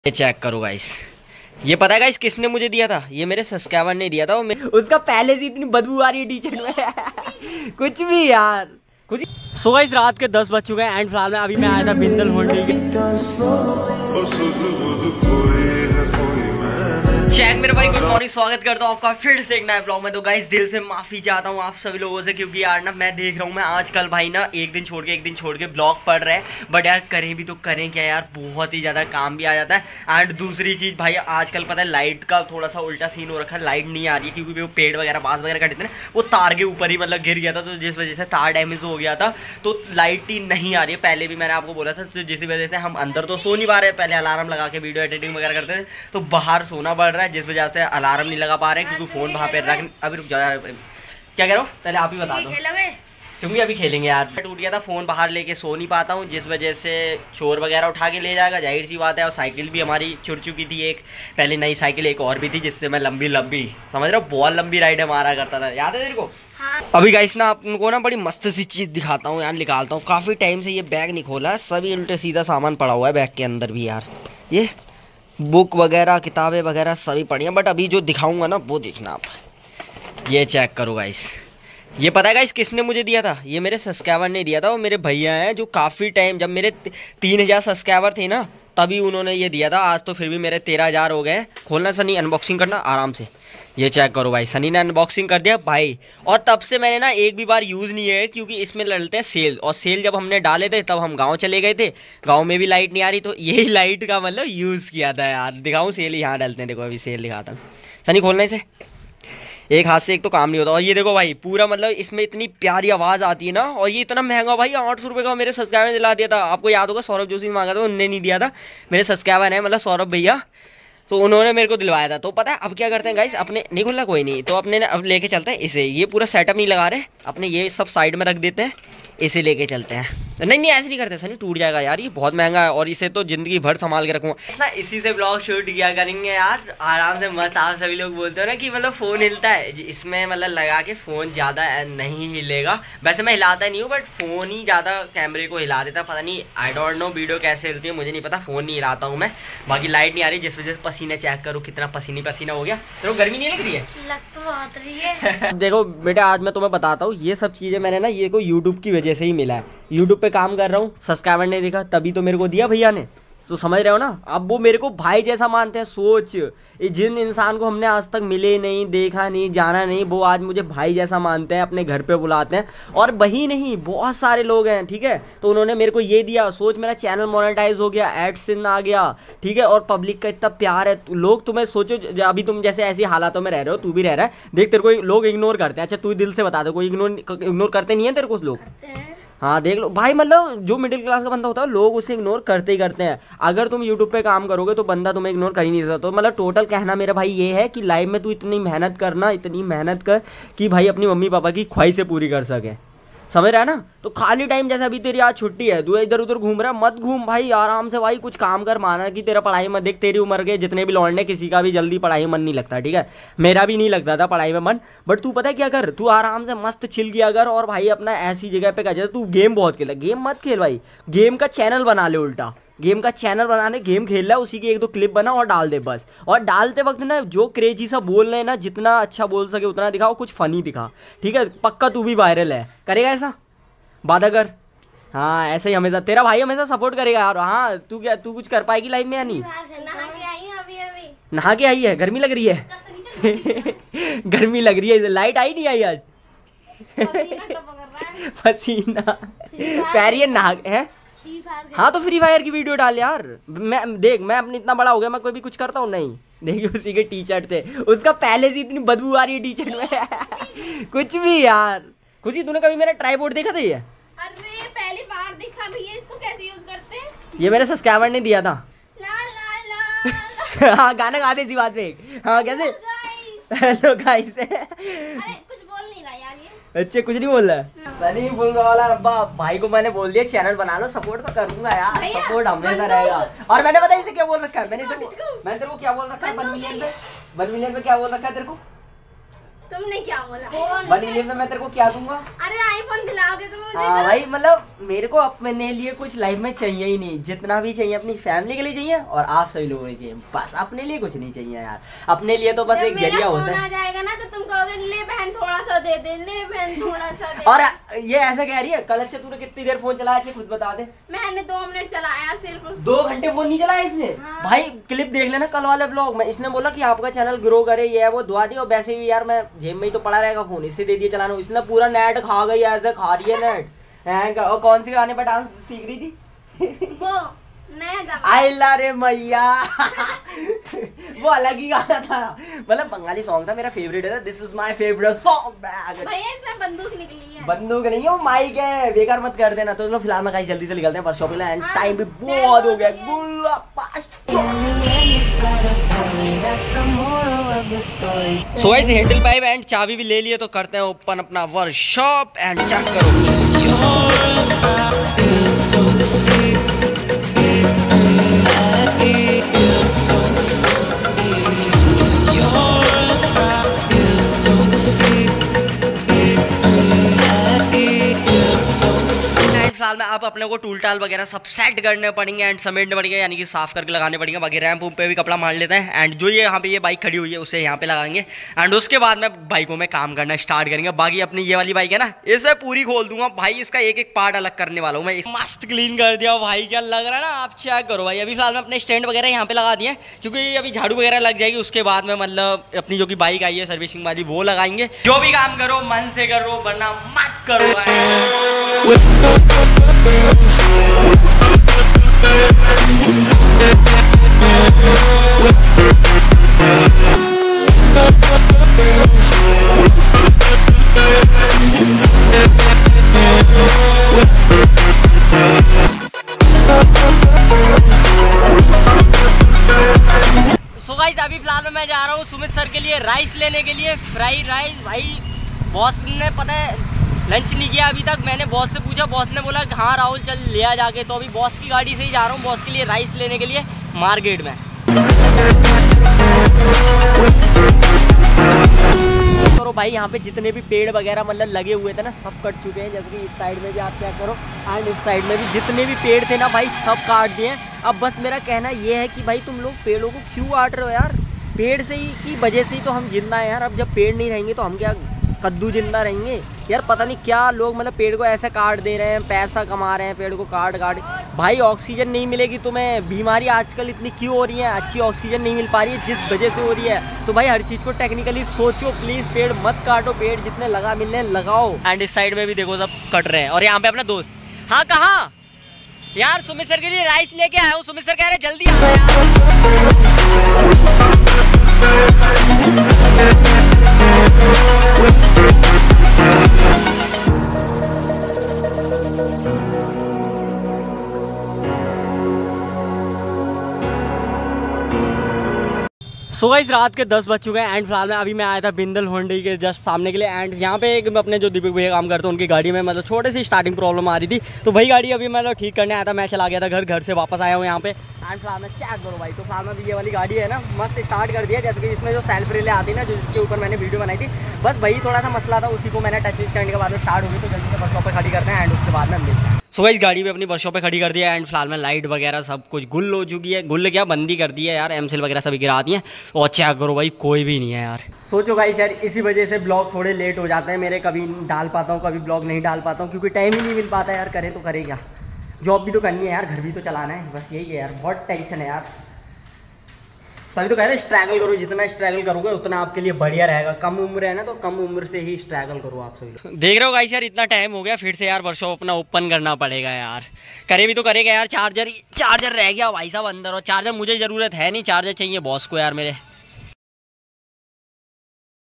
ये चेक करो गाइस, ये पता है गाइस किसने मुझे दिया था? ये मेरे सब्सक्राइबर ने दिया था। उसका पहले से इतनी बदबू आ रही है टी शर्ट में कुछ भी यार कुछ। सो गाइस रात के 10 बज चुके हैं एंड फिलहाल में अभी मैं आया था बिंदल होल्डिंग चेक मेरे भाई। गुड मॉर्निंग, स्वागत करता हूँ आपका फिर से एक नए ब्लॉग में। तो गाइस दिल से माफी चाहता हूँ आप सभी लोगों से, क्योंकि यार ना मैं देख रहा हूँ मैं आजकल भाई ना एक दिन छोड़ के ब्लॉग पढ़ रहे हैं। बट यार करें भी तो करें क्या यार, बहुत ही ज़्यादा काम भी आ जाता है। एंड दूसरी चीज़ भाई आजकल पता है लाइट का थोड़ा सा उल्टा सीन हो रखा है, लाइट नहीं आ रही है क्योंकि वो पेड़ वगैरह बांस वगैरह काटते हैं ना, वो तार के ऊपर ही मतलब गिर गया था, तो जिस वजह से तार डैमेज हो गया था तो लाइट ही नहीं आ रही है। पहले भी मैंने आपको बोला था, तो जिस वजह से हम अंदर तो सो नहीं पा रहे। पहले अलार्म लगा के वीडियो एडिटिंग वगैरह करते थे तो बाहर सोना पड़ रहा है, जिस वजह से अलार्म नहीं लगा पा रहे हैं क्योंकि फ़ोन वहाँ पे रख। अभी रुक जाओ यार, क्या कह रहा हूँ पहले आप ही बता दो। तुम भी अभी खेलेंगे यार। टूट गया था फ़ोन, बाहर लेके सो नहीं पाता हूँ, जिस वजह से चोर वगैरह उठा के ले जाएगा, जाहिर सी बात है। और साइकिल भी हमारी चुर चुकी थी एक, पहले नई साइकिल एक और भी थी जिससे मैं लंबी समझ रहा हूँ बहुत लंबी राइड मारा करता था, याद है तेरे को? हाँ। अभी गाइस ना आपको ना बड़ी मस्त सी चीज़ दिखाता हूँ यार, निकालता हूँ। काफ़ी टाइम से ये बैग नहीं खोला है, सभी उल्टे सीधा सामान पड़ा हुआ है बैग के अंदर भी यार। ये बुक वगैरह किताबें वगैरह सभी पढ़ी हैं, बट अभी जो दिखाऊंगा ना वो देखना आप। ये चेक करो गाइस, ये पता है गाइस किसने मुझे दिया था? ये मेरे सब्सक्राइबर ने दिया था। वो मेरे भैया हैं जो काफ़ी टाइम, जब मेरे 3000 सब्सक्राइबर थे ना तभी उन्होंने ये दिया था। आज तो फिर भी मेरे 13000 हो गए। खोलना सनी, अनबॉक्सिंग करना आराम से। ये चेक करो भाई, सनी ने अनबॉक्सिंग कर दिया भाई। और तब से मैंने ना एक भी बार यूज़ नहीं है क्योंकि इसमें लड़ते हैं सेल, और सेल जब हमने डाले थे तब हम गांव चले गए थे, गांव में भी लाइट नहीं आ रही, तो यही लाइट का मतलब यूज़ किया था यार। दिखाऊं सेल यहाँ डालते हैं, देखो अभी सेल दिखाता हूँ। सनी खोलने से एक हाथ से एक तो काम नहीं होता। और ये देखो भाई पूरा मतलब इसमें इतनी प्यारी आवाज़ आती है ना, और ये इतना महंगा भाई 800 रुपये का मेरे सब्सक्राइबर ने दिला दिया था। आपको याद होगा सौरभ जोशी ने मांगा था, उनने नहीं दिया था। मेरे सब्सक्राइबर है मतलब सौरभ भैया, तो उन्होंने मेरे को दिलवाया था। तो पता है अब क्या करते हैं गाइस, अपने नहीं खुला कोई नहीं, तो अपने अब लेके चलते हैं इसे। ये पूरा सेटअप नहीं लगा रहे अपने, ये सब साइड में रख देते हैं, इसे लेके चलते हैं। नहीं ऐसे नहीं करते सनी, टूट जाएगा यार, ये बहुत महंगा है और इसे तो जिंदगी भर संभाल के रखूंगा। इसी से ब्लॉग शूट किया करेंगे यार आराम से मस्त। आप सभी लोग बोलते हो ना कि मतलब फ़ोन हिलता है, इसमें मतलब लगा के फ़ोन ज़्यादा नहीं हिलेगा। वैसे मैं हिलाता नहीं हूँ, बट फ़ोन ही ज़्यादा कैमरे को हिला देता। पता नहीं, आई डोंट नो वीडियो कैसे हिलती है, मुझे नहीं पता। फ़ोन नहीं हिलाता हूँ मैं। बाकी लाइट नहीं आ रही जिस वजह से पसीने चेक करूँ कितना पसीना हो गया। तो गर्मी नहीं लग रही है? लग तो बहुत रही है देखो बेटा, आज मैं तुम्हें बताता हूँ ये सब चीज़ें मैंने ना ये को यूट्यूब की वजह से ही मिला है। यूट्यूब पे काम कर रहा हूँ, सब्सक्राइबर ने देखा तभी तो मेरे को दिया भैया ने, तो समझ रहे हो ना। अब वो मेरे को भाई जैसा मानते हैं। सोच, जिन इंसान को हमने आज तक मिले नहीं, देखा नहीं, जाना नहीं, वो आज मुझे भाई जैसा मानते हैं, अपने घर पे बुलाते हैं। और वही नहीं, बहुत सारे लोग हैं, ठीक है। तो उन्होंने मेरे को ये दिया, सोच मेरा चैनल मोनेटाइज हो गया, एडसेंस आ गया, ठीक है। और पब्लिक का इतना प्यार है, लोग तुम्हें सोचो, अभी तुम जैसे ऐसी हालातों में रह रहे हो, तू भी रह रहा है, देख तेरे को लोग इग्नोर करते हैं। अच्छा तू दिल से बता दे, कोई इग्नोर करते नहीं है तेरे को लोग? हाँ देख लो भाई, मतलब जो मिडिल क्लास का बंदा होता है लोग उसे इग्नोर करते ही करते हैं। अगर तुम यूट्यूब पे काम करोगे तो बंदा तुम्हें इग्नोर कर ही नहीं सकता। तो मतलब टोटल कहना मेरा भाई ये है कि लाइफ में तू इतनी मेहनत करना, इतनी मेहनत कर कि भाई अपनी मम्मी पापा की ख्वाहिश से पूरी कर सके, समझ रहा है ना। तो खाली टाइम जैसे अभी तेरी आज छुट्टी है, तू इधर उधर घूम रहा है, मत घूम भाई, आराम से भाई कुछ काम कर। माना कि तेरा पढ़ाई में देख, तेरी उम्र के जितने भी लौंडे, किसी का भी जल्दी पढ़ाई में मन नहीं लगता, ठीक है। मेरा भी नहीं लगता था पढ़ाई में मन, बट तू पता है क्या कर, तू आराम से मस्त चिल किया कर। और भाई अपना ऐसी जगह पे कर, जैसे तू गेम बहुत खेला, गेम मत खेल भाई, गेम का चैनल बना ले उल्टा। गेम का चैनल बनाने, गेम खेल रहा है उसी की एक दो क्लिप बना और डाल दे बस। और डालते वक्त ना जो क्रेजी सा बोल रहे हैं ना, जितना अच्छा बोल सके उतना दिखाओ, कुछ फनी दिखा, ठीक है। पक्का तू भी वायरल है, करेगा ऐसा वादा कर। हाँ ऐसे ही हमेशा तेरा भाई हमेशा सपोर्ट करेगा यार। हाँ तू क्या, तू कुछ कर पाएगी लाइफ में या नहीं? नहा के आई है, गर्मी लग रही है गर्मी लग रही है, लाइट आई नहीं आई आज पसीना पैरिए नहा है। हाँ तो फ्री फायर की वीडियो डाल यार। मैं देख, मैं अपनी इतना बड़ा हो गया, मैं कोई भी कुछ करता हूँ नहीं। देखिए उसी के टी शर्ट थे, उसका पहले से इतनी बदबू आ रही है टी शर्ट में कुछ भी यार। खुशी तूने कभी मेरा ट्राइपॉड देखा था? ये अरे पहली बार दिखा भैया, इसको कैसे यूज करते हैं? ये मेरे सब्सक्राइबर ने दिया था। ला ला ला हाँ गाना गा दे इसी बात पे। हाँ कैसे? हेलो गाइस अरे कुछ बोल नहीं रहा यार ये। अच्छा कुछ नहीं बोल रहा है सनी, बोल वाला रब्बा। भाई को मैंने बोल दिया चैनल बना लो, सपोर्ट तो करूंगा यार, सपोर्ट हमेशा रहेगा। और मैंने पता इसे क्या बोल रखा है, मैंने तेरे को क्या बोल रखा है 1 मिलियन पे, 1 मिलियन पे क्या बोल रखा है तेरे को? तुमने क्या बोला? 1 मिलियन में मैं तेरे को क्या दूंगा? अरे आईफोन दिलाओगे तुम मुझे? हाँ भाई, मतलब मेरे को अपने लिए कुछ लाइफ में चाहिए ही नहीं। जितना भी चाहिए अपनी फैमिली के लिए चाहिए और आप सभी लोगों को चाहिए। बस अपने लिए कुछ नहीं चाहिए यार। अपने लिए तो बस एक जरिया होता है। आ जाएगा ना तो तुम कहोगे ले बहन थोड़ा सा दे दे, ले बहन थोड़ा सा दे। और ये ऐसा कह रही है, कल से तूने कितनी देर फोन चलाया खुद बता दे। मैंने 2 मिनट चलाया सिर्फ। 2 घंटे फोन नहीं चलाया इसने? हाँ। भाई क्लिप देख लेना कल वाले ब्लॉग में। इसने बोला कि आपका चैनल ग्रो करे, ये है वो, दुआ दी। और वैसे भी यार मैं जेब में ही तो पड़ा रहेगा फोन, इससे दे दिए चलाना। इसने पूरा नेट खा गई, ऐसे खा रही है नेट। और कौन से गाने पर डांस सीख रही थी? वो नया आइला रे मैया। वो अलग ही गाना था, मतलब बंगाली सॉन्ग था, मेरा फेवरेट है। This is my favourite song. भैया इसमें बंदूक निकली है। बंदूक नहीं है, वो माइक है, बेकार मत कर देना। तो चलो फिलहाल में जल्दी से निकलते हैं वर्कशॉप पे। एंड टाइम भी बहुत हो गया। So guys handle pipe and चाबी भी ले लिए, तो करते हैं ओपन अपना वर्कशॉप एंड चेक करो। फिलहाल में आप अपने को टूल टाल वगैरह सब सेट करने पड़ेंगे एंड समेटने पड़ेंगे, यानी कि साफ करके लगाने पड़ेंगे। बाकी रैंप पे भी कपड़ा मार लेते हैं एंड जो ये यहाँ पे ये बाइक खड़ी हुई है उसे यहाँ पे लगाएंगे एंड उसके बाद में बाइकों में काम करना स्टार्ट करेंगे। बाकी अपनी ये वाली बाइक है ना, इसे पूरी खोल दूंगा भाई, इसका एक एक पार्ट अलग करने वाला हूँ मैं। मस्त क्लीन कर दिया भाई, क्या लग रहा है ना, आप चेक करो भाई। अभी फिलहाल में अपने स्टैंड वगैरह यहाँ पे लगा दिए, क्योंकि अभी झाड़ू वगैरह लग जाएगी, उसके बाद में मतलब अपनी जो कि बाइक आई है सर्विसिंग वाली वो लगाएंगे। जो भी काम करो मन से करो, वरना मत करो। सो गाइस अभी फिलहाल में मैं जा रहा हूँ सुमित सर के लिए राइस लेने के लिए, फ्राई राइस। भाई बॉस ने पता है लंच नहीं किया अभी तक। मैंने बॉस से पूछा, बॉस ने बोला कि हाँ राहुल चल ले आ जाके। तो अभी बॉस की गाड़ी से ही जा रहा हूँ बॉस के लिए राइस लेने के लिए मार्केट में। तो भाई यहाँ पे जितने भी पेड़ वगैरह मतलब लगे हुए थे ना सब कट चुके हैं। जैसे कि इस साइड में भी आप क्या करो एंड इस साइड में भी जितने भी पेड़ थे ना भाई सब काट दिए। अब बस मेरा कहना ये है कि भाई तुम लोग पेड़ों को क्यों काट रहे हो यार? पेड़ से ही की वजह से ही तो हम जिंदा है यार। अब जब पेड़ नहीं रहेंगे तो हम क्या कद्दू जिंदा रहेंगे यार? पता नहीं क्या लोग मतलब पेड़ को ऐसे काट दे रहे हैं, पैसा कमा रहे हैं पेड़ को काट काट। भाई ऑक्सीजन नहीं मिलेगी तुम्हें, बीमारी आजकल इतनी क्यों हो रही है? अच्छी ऑक्सीजन नहीं मिल पा रही है जिस वजह से हो रही है। तो भाई हर चीज़ को टेक्निकली सोचो प्लीज़, पेड़ मत काटो, पेड़ जितने लगा मिलने लगाओ। एंड इस साइड में भी देखो सब कट रहे हैं। और यहाँ पे अपना दोस्त, हाँ कहाँ यार? सुमित सर के लिए राइस लेके आया हूँ। सुमित सर कह रहे जल्दी आ यार। सो गाइस रात के 10 बज चुके हैं एंड फिलहाल में अभी मैं आया था बिंदल होंडई के जस्ट सामने के लिए। एंड यहाँ पे एक अपने जो दीपक भैया काम करते हैं उनकी गाड़ी में मतलब छोटे सी स्टार्टिंग प्रॉब्लम आ रही थी, तो वही गाड़ी अभी मतलब ठीक करने आया था। मैं चला गया था घर से वापस आया हूँ यहाँ पे एंड फिलहाल में चेक करो भाई। तो फिलहाल में ये वाली गाड़ी है ना मस्त स्टार्ट कर दिया। जैसे कि इसमें जो सेल्फ रिले आती है ना, जो जिसके ऊपर मैंने वीडियो बनाई थी, बस वही थोड़ा सा मसला था, उसी को मैंने टच करने के बाद में स्टार्ट होगी। तो जल्दी से वर्कशॉप पे खड़ी करते हैं एंड उसके बाद में मिलते हैं। सो गाइस गाड़ी भी अपनी वर्कशॉप पे खड़ी कर दिया एंड फिलहाल में लाइट वगैरह सब कुछ गुल हो चुकी है। गुल क्या बंदी कर दी है यार, एमसील वगैरह सभी गिरा दी है। और चेक करो भाई कोई भी नहीं है यार। सोचो गाइस यार इसी वजह से ब्लॉग थोड़े लेट हो जाते हैं मेरे, कभी डाल पाता हूँ कभी ब्लॉग नहीं डाल पाता हूँ, क्योंकि टाइम ही नहीं मिल पाता यार। करें तो करें क्या, जॉब भी तो करनी है यार, घर भी तो चलाना है, बस यही है यार। बहुत टेंशन है यार। तभी तो कह रहे स्ट्रगल करो, जितना स्ट्रगल करोगे उतना आपके लिए बढ़िया रहेगा। कम उम्र है ना तो कम उम्र से ही स्ट्रगल करो आप सभी। देख रहे हो गाइस यार इतना टाइम हो गया, फिर से यार वर्कशॉप अपना ओपन करना पड़ेगा यार। करे भी तो करेगा यार। चार्जर रह गया भाई साहब अंदर, और चार्जर मुझे जरूरत है नहीं, चार्जर चाहिए बॉस को यार मेरे।